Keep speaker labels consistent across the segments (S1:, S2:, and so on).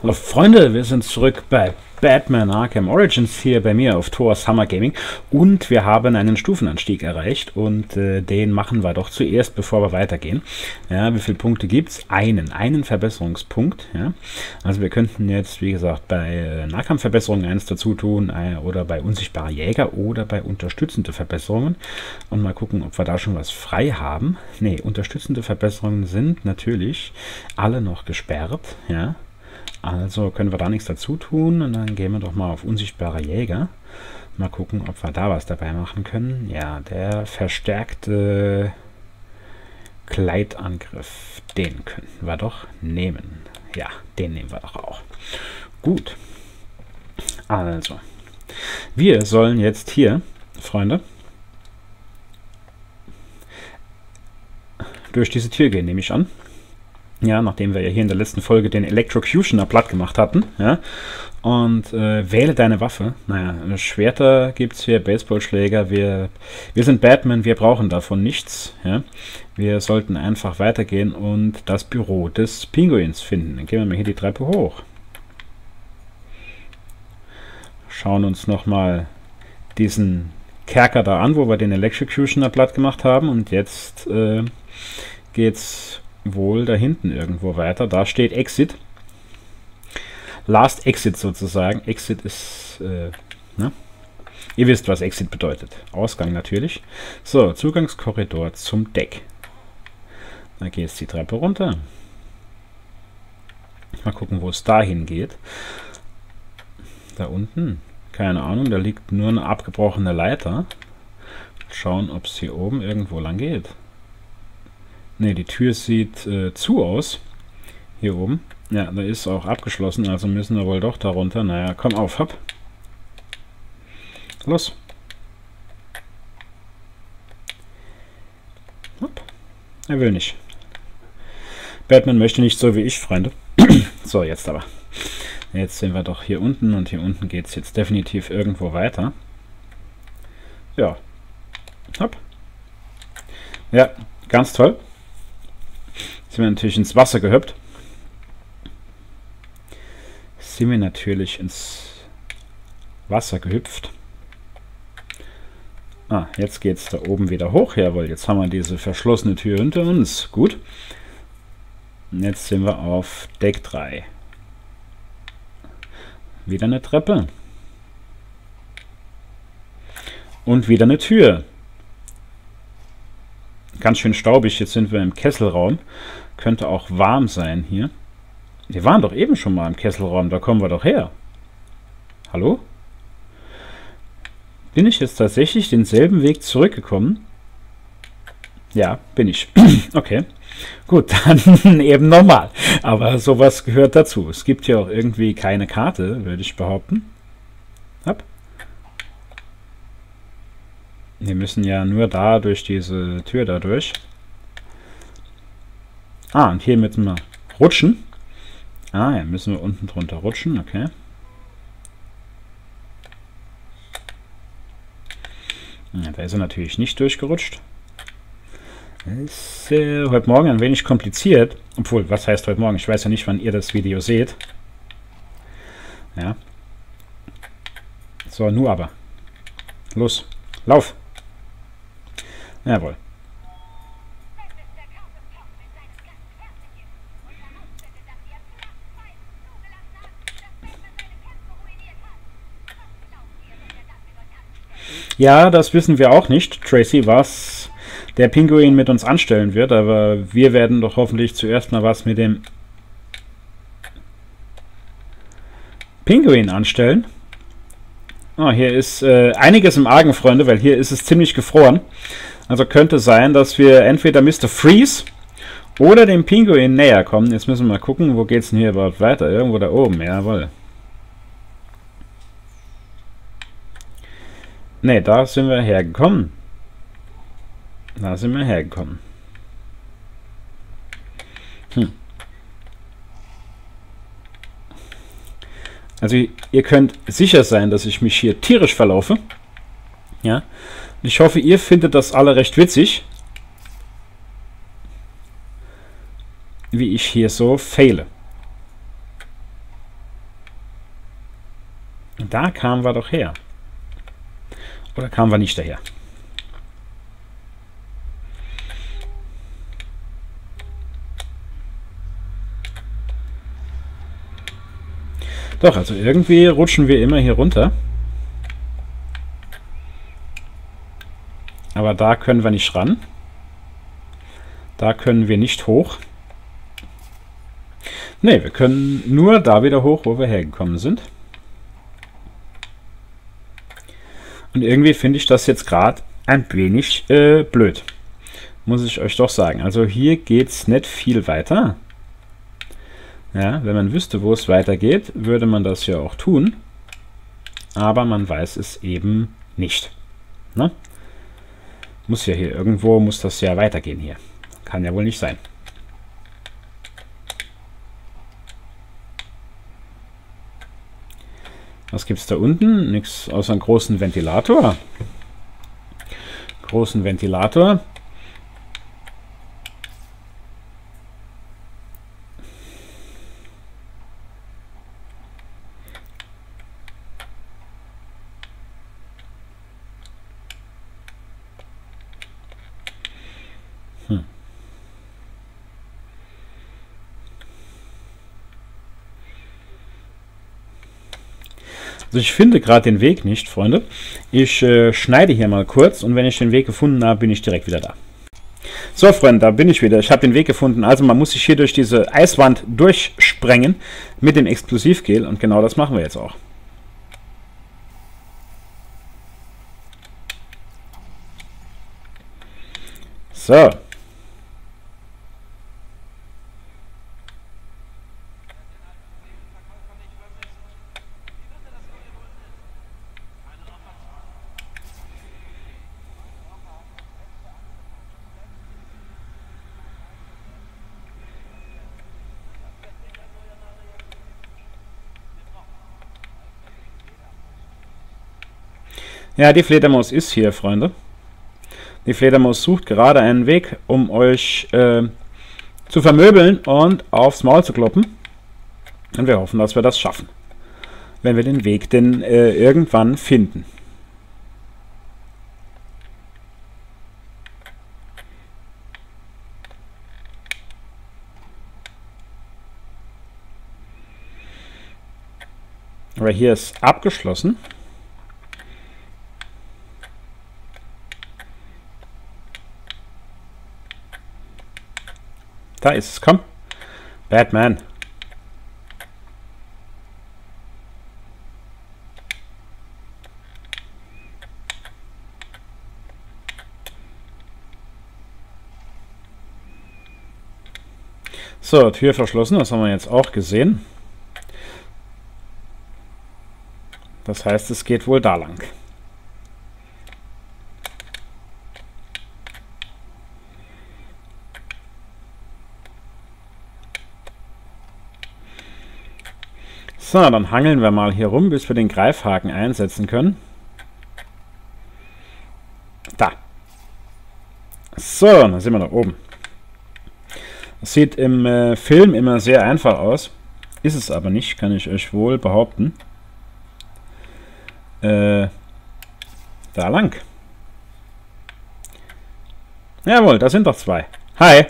S1: Hallo Freunde, wir sind zurück bei Batman Arkham Origins hier bei mir auf Thor Summer Gaming und wir haben einen Stufenanstieg erreicht und den machen wir doch zuerst, bevor wir weitergehen. Ja, wie viele Punkte gibt es? Einen Verbesserungspunkt. Ja. Also wir könnten jetzt, wie gesagt, bei Nahkampfverbesserungen eins dazu tun oder bei unsichtbarer Jäger oder bei unterstützende Verbesserungen und mal gucken, ob wir da schon was frei haben. Ne, unterstützende Verbesserungen sind natürlich alle noch gesperrt, ja. Also können wir da nichts dazu tun und dann gehen wir doch mal auf unsichtbare Jäger. Mal gucken, ob wir da was dabei machen können. Ja, der verstärkte Gleitangriff, den könnten wir doch nehmen. Ja, den nehmen wir doch auch. Gut. Also, wir sollen jetzt hier, Freunde, durch diese Tür gehen, nehme ich an. Ja, nachdem wir ja hier in der letzten Folge den Electrocutioner platt gemacht hatten. Ja, und wähle deine Waffe. Naja, Schwerter gibt es hier, Baseballschläger. Wir sind Batman, wir brauchen davon nichts. Ja. Wir sollten einfach weitergehen und das Büro des Pinguins finden. Dann gehen wir mal hier die Treppe hoch. Schauen uns nochmal diesen Kerker da an, wo wir den Electrocutioner platt gemacht haben. Und jetzt geht's wohl da hinten irgendwo weiter. Da steht Exit. Last Exit sozusagen. Exit ist, ne? Ihr wisst, was Exit bedeutet. Ausgang natürlich. So, Zugangskorridor zum Deck. Da geht jetzt die Treppe runter. Mal gucken, wo es dahin geht. Da unten, keine Ahnung, da liegt nur eine abgebrochene Leiter. Schauen, ob es hier oben irgendwo lang geht. Ne, die Tür sieht zu aus. Hier oben. Ja, da ist auch abgeschlossen, also müssen wir wohl doch darunter. Naja, komm auf, hopp. Los. Hopp. Er will nicht. Batman möchte nicht so wie ich, Freunde. So, jetzt aber. Jetzt sind wir doch hier unten und hier unten geht es jetzt definitiv irgendwo weiter. Ja. Hopp. Ja, ganz toll. Sind wir natürlich ins Wasser gehüpft. Sind wir natürlich ins Wasser gehüpft. Ah, jetzt geht es da oben wieder hoch. Jawohl, jetzt haben wir diese verschlossene Tür hinter uns. Gut. Und jetzt sind wir auf Deck 3. Wieder eine Treppe. Und wieder eine Tür. Ganz schön staubig, jetzt sind wir im Kesselraum. Könnte auch warm sein hier. Wir waren doch eben schon mal im Kesselraum, da kommen wir doch her. Hallo? Bin ich jetzt tatsächlich denselben Weg zurückgekommen? Ja, bin ich. Okay. Gut, dann eben normal. Aber sowas gehört dazu. Es gibt ja auch irgendwie keine Karte, würde ich behaupten. Hopp. Wir müssen ja nur da durch diese Tür da durch. Ah, und hier müssen wir rutschen. Ah, ja, müssen wir unten drunter rutschen, okay. Ja, da ist er natürlich nicht durchgerutscht. Ist heute Morgen ein wenig kompliziert. Obwohl, was heißt heute Morgen? Ich weiß ja nicht, wann ihr das Video seht. Ja. So, nur aber. Los, lauf! Jawohl. Ja, das wissen wir auch nicht, Tracy, was der Pinguin mit uns anstellen wird, aber wir werden doch hoffentlich zuerst mal was mit dem Pinguin anstellen. Oh, hier ist einiges im Argen, Freunde, weil hier ist es ziemlich gefroren. Also könnte sein, dass wir entweder Mr. Freeze oder dem Pinguin näher kommen. Jetzt müssen wir mal gucken, wo geht es denn hier überhaupt weiter? Irgendwo da oben, jawohl. Ne, da sind wir hergekommen. Da sind wir hergekommen. Also ihr könnt sicher sein, dass ich mich hier tierisch verlaufe. Ja. Ich hoffe, ihr findet das alle recht witzig. Wie ich hier so faile. Da kamen wir doch her. Oder kamen wir nicht daher? Doch, also irgendwie rutschen wir immer hier runter. Aber da können wir nicht ran. Da können wir nicht hoch. Ne, wir können nur da wieder hoch, wo wir hergekommen sind. Und irgendwie finde ich das jetzt gerade ein wenig blöd. Muss ich euch doch sagen. Also hier geht es nicht viel weiter. Ja, wenn man wüsste, wo es weitergeht, würde man das ja auch tun. Aber man weiß es eben nicht. Ne? Muss ja hier irgendwo, muss das ja weitergehen hier. Kann ja wohl nicht sein. Was gibt es da unten? Nichts außer einen großen Ventilator. Großen Ventilator. Also ich finde gerade den Weg nicht, Freunde. Ich schneide hier mal kurz und wenn ich den Weg gefunden habe, bin ich direkt wieder da. So, Freunde, da bin ich wieder. Ich habe den Weg gefunden. Also man muss sich hier durch diese Eiswand durchsprengen mit dem Explosivgel und genau das machen wir jetzt auch. So. Ja, die Fledermaus ist hier, Freunde. Die Fledermaus sucht gerade einen Weg, um euch zu vermöbeln und aufs Maul zu kloppen. Und wir hoffen, dass wir das schaffen. Wenn wir den Weg denn irgendwann finden. Aber hier ist abgeschlossen. Da ist es, komm. Batman. So, Tür verschlossen, das haben wir jetzt auch gesehen. Das heißt, es geht wohl da lang. So, dann hangeln wir mal hier rum, bis wir den Greifhaken einsetzen können. Da. So, dann sind wir da oben. Das sieht im Film immer sehr einfach aus. Ist es aber nicht, kann ich euch wohl behaupten. Da lang. Jawohl, da sind doch zwei. Hi.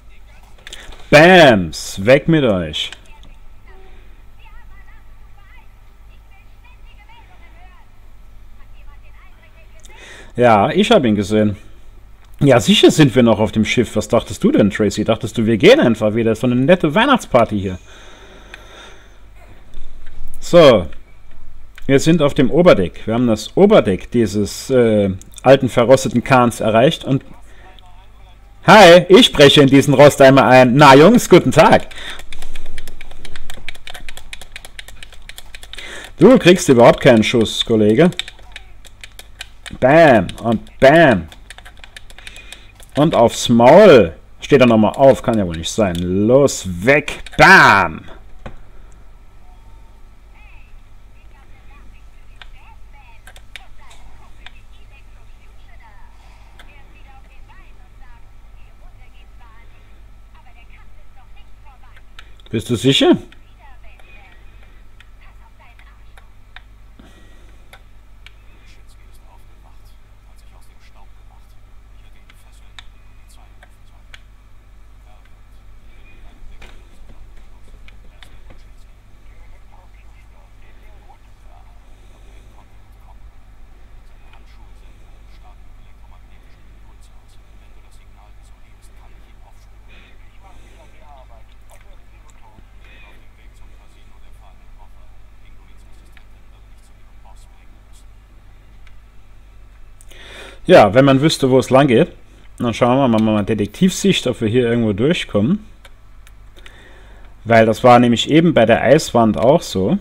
S1: Bams, weg mit euch. Ja, ich habe ihn gesehen. Ja, sicher sind wir noch auf dem Schiff. Was dachtest du denn, Tracy? Dachtest du, wir gehen einfach wieder? So eine nette Weihnachtsparty hier. So. Wir sind auf dem Oberdeck. Wir haben das Oberdeck dieses alten, verrosteten Kahns erreicht. Und hi, ich spreche in diesen Rosteimer ein. Na, Jungs, guten Tag. Du kriegst überhaupt keinen Schuss, Kollege. Bam und bam. Und aufs Maul. Steht er nochmal auf. Kann ja wohl nicht sein. Los, weg. Bam. Bist du sicher? Ja, wenn man wüsste, wo es lang geht. Dann schauen wir mal Detektivsicht, ob wir hier irgendwo durchkommen. Weil das war nämlich eben bei der Eiswand auch so.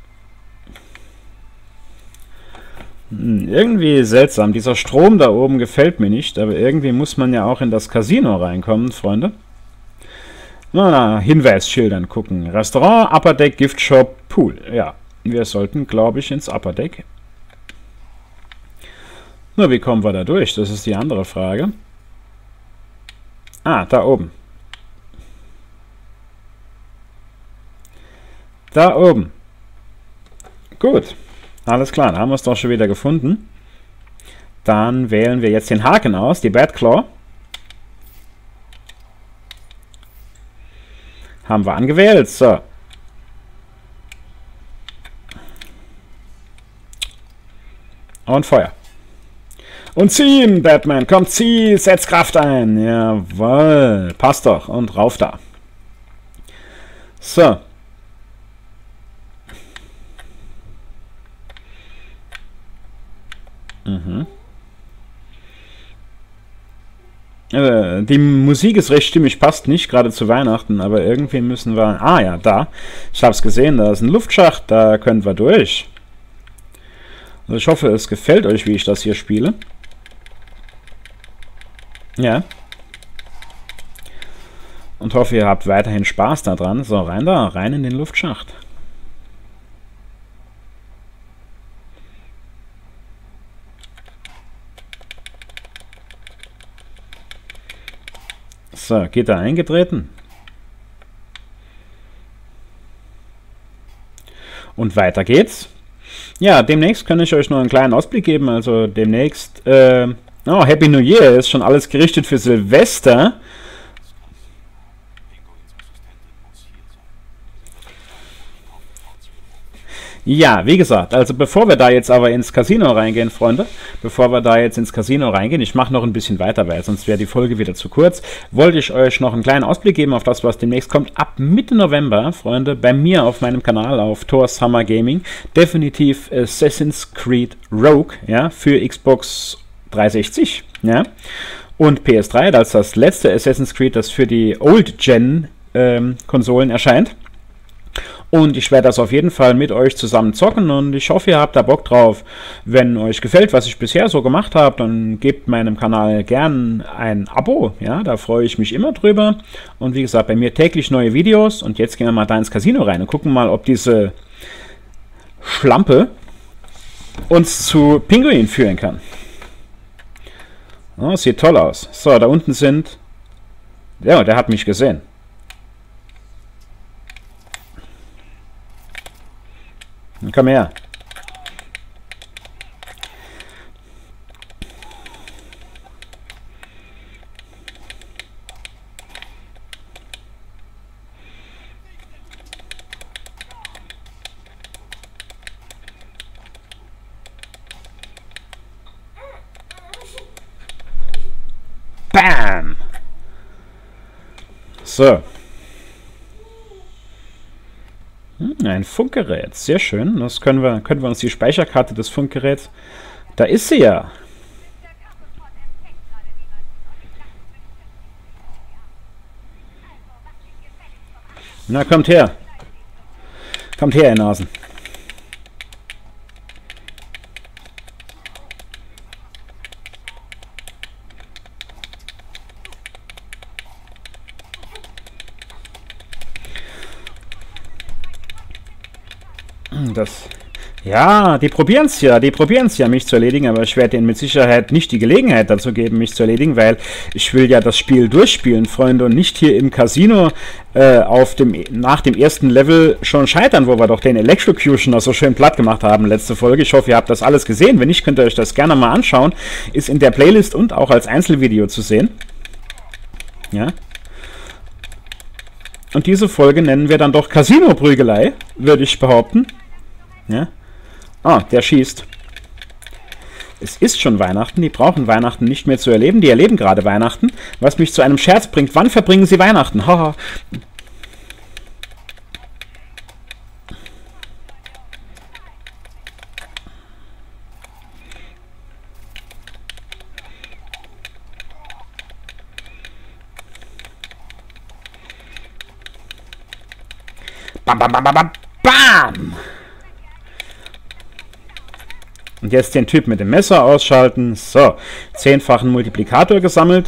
S1: Irgendwie seltsam. Dieser Strom da oben gefällt mir nicht, aber irgendwie muss man ja auch in das Casino reinkommen, Freunde. Na, Hinweisschildern gucken. Restaurant, Upper Deck, Gift Shop, Pool. Ja, wir sollten, glaube ich, ins Upper Deck. Nur wie kommen wir da durch? Das ist die andere Frage. Ah, da oben. Da oben. Gut. Alles klar, da haben wir es doch schon wieder gefunden. Dann wählen wir jetzt den Haken aus, die Bad Claw. Haben wir angewählt, so. Und Feuer. Und ziehen, Batman, komm, zieh, setz Kraft ein. Jawohl, passt doch. Und rauf da. So. Die Musik ist recht stimmig, passt nicht gerade zu Weihnachten, aber irgendwie müssen wir... Ah ja, da. Ich habe es gesehen, da ist ein Luftschacht, da können wir durch. Also ich hoffe, es gefällt euch, wie ich das hier spiele. Ja. Und hoffe, ihr habt weiterhin Spaß daran. So, rein da, rein in den Luftschacht. So, geht da eingetreten. Und weiter geht's. Ja, demnächst kann ich euch noch einen kleinen Ausblick geben. Also demnächst... oh, Happy New Year, ist schon alles gerichtet für Silvester. Ja, wie gesagt, also bevor wir da jetzt aber ins Casino reingehen, Freunde, ich mache noch ein bisschen weiter, weil sonst wäre die Folge wieder zu kurz, wollte ich euch noch einen kleinen Ausblick geben auf das, was demnächst kommt. Ab Mitte November, Freunde, bei mir auf meinem Kanal, auf Thor Summer Gaming, definitiv Assassin's Creed Rogue, ja, für Xbox 360, ja, und PS3, als das letzte Assassin's Creed, das für die Old-Gen-Konsolen erscheint. Und ich werde das auf jeden Fall mit euch zusammen zocken und ich hoffe, ihr habt da Bock drauf. Wenn euch gefällt, was ich bisher so gemacht habe, dann gebt meinem Kanal gern ein Abo. Ja, da freue ich mich immer drüber. Und wie gesagt, bei mir täglich neue Videos. Und jetzt gehen wir mal da ins Casino rein und gucken mal, ob diese Schlampe uns zu Pinguin führen kann. Oh, sieht toll aus. So, da unten sind... Ja, der hat mich gesehen. Komm her. Bam! So. Ein Funkgerät, sehr schön. Das können wir uns die Speicherkarte des Funkgeräts... Da ist sie ja. Na, kommt her. Kommt her, ihr Nasen. Ja, die probieren es ja, mich zu erledigen, aber ich werde ihnen mit Sicherheit nicht die Gelegenheit dazu geben, mich zu erledigen, weil ich will ja das Spiel durchspielen, Freunde, und nicht hier im Casino nach dem ersten Level schon scheitern, wo wir doch den Electrocutioner so schön platt gemacht haben, letzte Folge. Ich hoffe, ihr habt das alles gesehen. Wenn nicht, könnt ihr euch das gerne mal anschauen. Ist in der Playlist und auch als Einzelvideo zu sehen. Ja. Und diese Folge nennen wir dann doch Casino-Prügelei, würde ich behaupten. Ja. Ah, der schießt. Es ist schon Weihnachten, die brauchen Weihnachten nicht mehr zu erleben, die erleben gerade Weihnachten, was mich zu einem Scherz bringt. Wann verbringen sie Weihnachten? Haha. Bam, bam, bam, bam, bam, bam! Und jetzt den Typ mit dem Messer ausschalten. So, 10-fachen Multiplikator gesammelt.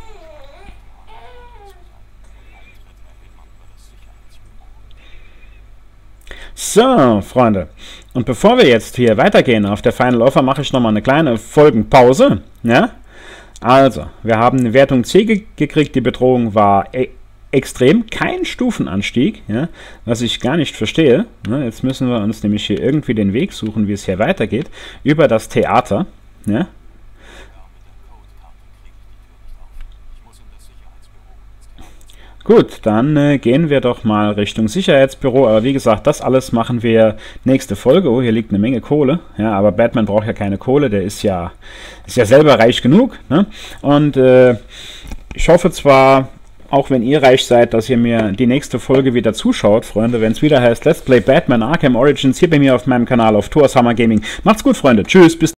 S1: So, Freunde. Und bevor wir jetzt hier weitergehen auf der Final Offer, mache ich nochmal eine kleine Folgenpause. Ja? Also, wir haben eine Wertung C gekriegt. Die Bedrohung war extrem. Kein Stufenanstieg, ja? Was ich gar nicht verstehe. Ne? Jetzt müssen wir uns nämlich hier irgendwie den Weg suchen, wie es hier weitergeht. Über das Theater. Ja? Gut, dann gehen wir doch mal Richtung Sicherheitsbüro, aber wie gesagt, das alles machen wir nächste Folge. Oh, hier liegt eine Menge Kohle, ja, aber Batman braucht ja keine Kohle, der ist ja selber reich genug, ne? Und ich hoffe zwar, auch wenn ihr reich seid, dass ihr mir die nächste Folge wieder zuschaut, Freunde, wenn es wieder heißt Let's Play Batman Arkham Origins, hier bei mir auf meinem Kanal auf Thor's Hammer Gaming. Macht's gut, Freunde, tschüss, bis